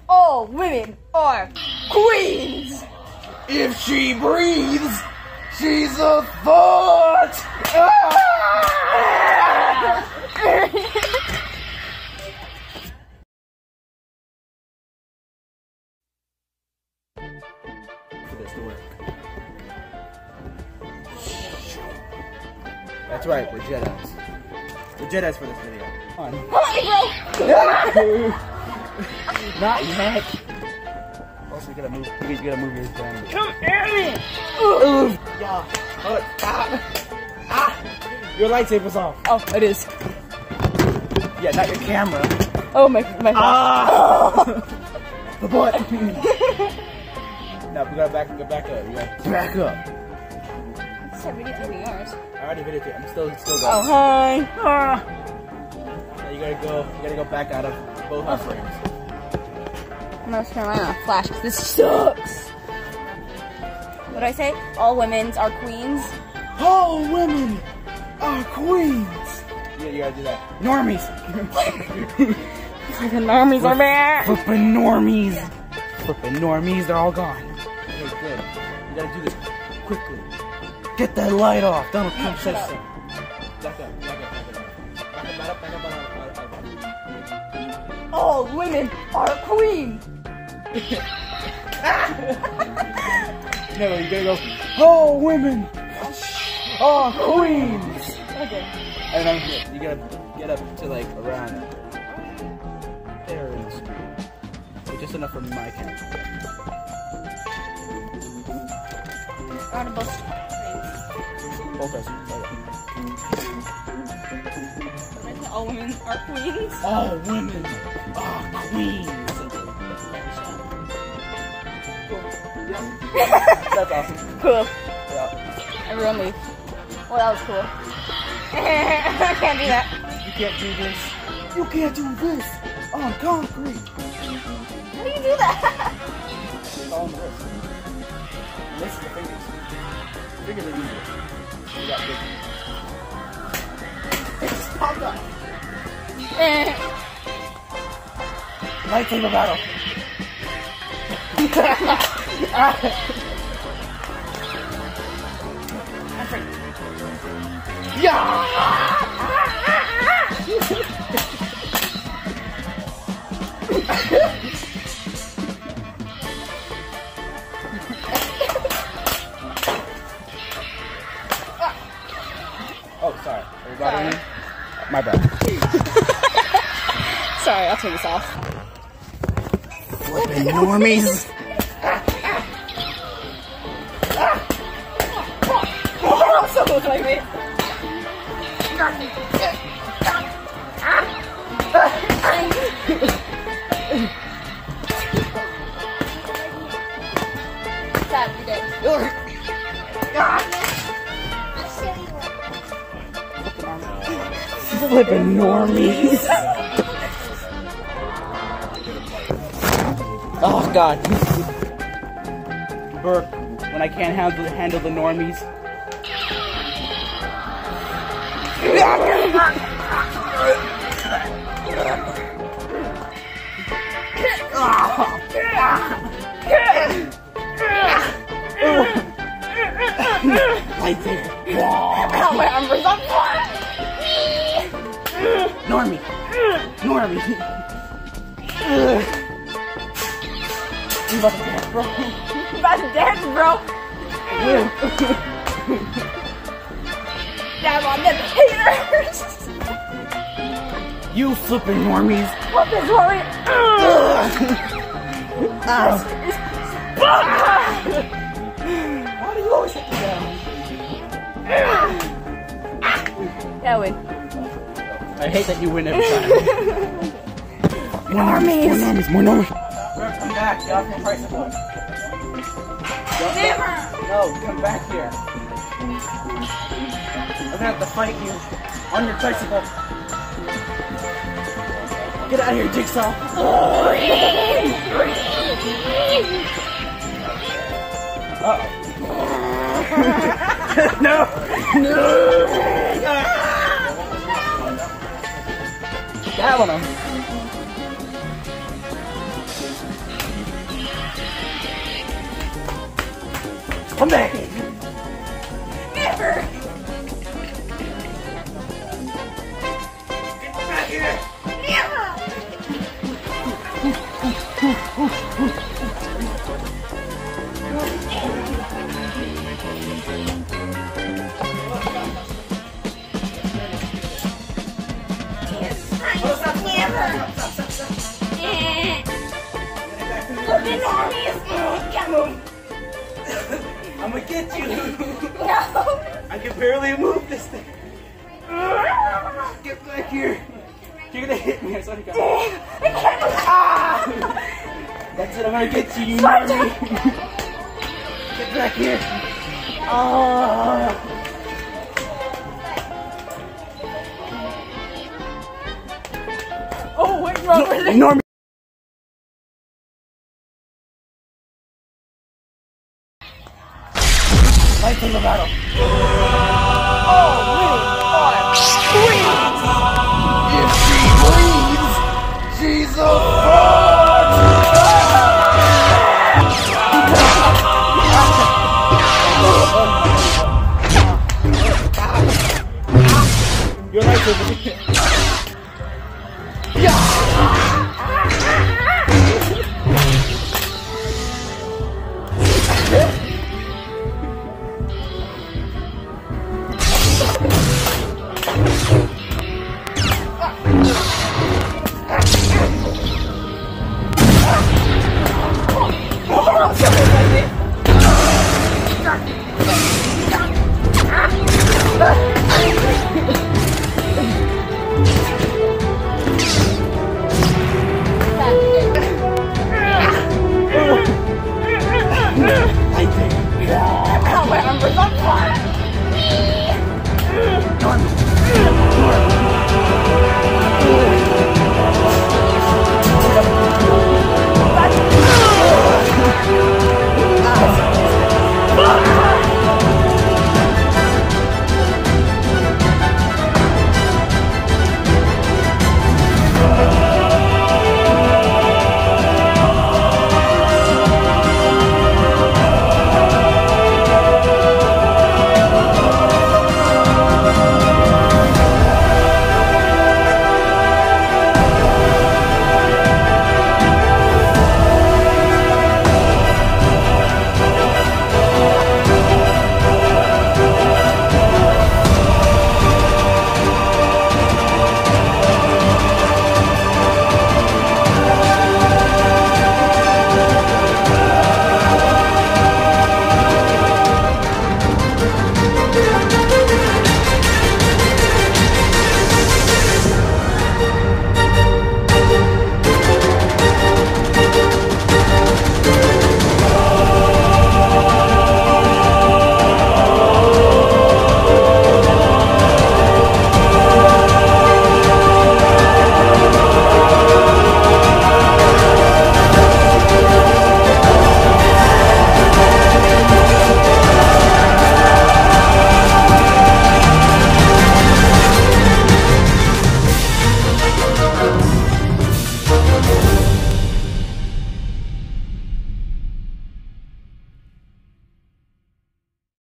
all women are queens. If she breathes, she's a thought. For this to work. That's right, we're Jedis. We're Jedis for this video. Come on. Bro. Not yet. Also, you gotta move yours down. Come at me. Yeah. Hold it. Ah. Your lightsaber's off. Oh, it is. Yeah, not your camera. Oh my. The butt. No, we gotta back up. You gotta back up. It's a video taking yours. I already videotaped. I'm still going. Oh hi. Now you gotta go back out of both our frames. I'm gonna turn mine on flash because this sucks. What did I say? All women's are queens. All women are queens. Yeah, you gotta do that. Normies. The normies are back. Flippin' normies. Flippin' normies, they're all gone. Okay, good. You gotta do this quickly. Get that light off. Donald Trump says so. Back up. All women are queens. No, you gotta go. All women are queens. Okay. And then you gotta get up to like around there in the screen. So just enough for my camera. On both screens. Both are All women are queens. All women are queens. Cool. Yeah. That's awesome. Cool. Yeah. Everyone leave. Well, that was cool. I can't do that. You can't do this. You can't do this on concrete. How do you do that? It's all on the wrist. And this is the fingers. Fingers are easier. You got big. Stop that. Lightsaber battle. Yeah! Oh, sorry. Are you bothering me? My bad. Sorry, I'll take this off. Flippin' normies. Also look like me. Sad, you did. Flippin' normies. Oh God. Brooke, when I can't handle the normies. Lightsaber. My armor's on fire. Normie. Normie. You about to dance, bro? You about to dance, bro? Damn on them haters. You flipping normies. What is wrong? Why do you always hit me down? Yeah, win. I hate that you win every time. More normies. More normies. Come back. Get off your tricycle. Never. No, come back here. I'm gonna have to fight you on your tricycle. Get out of here, Jigsaw. Uh-oh. No! No! That one. Come back! Never! Get back here! Never! I'm gonna get you! No! I can barely move this thing! Get back here! You're gonna hit me, I swear to God. I can't move. Ah! That's it, I'm gonna get you, you normie! Get back here! Ah! Oh, wait, Robert. Normie! Fight to the battle!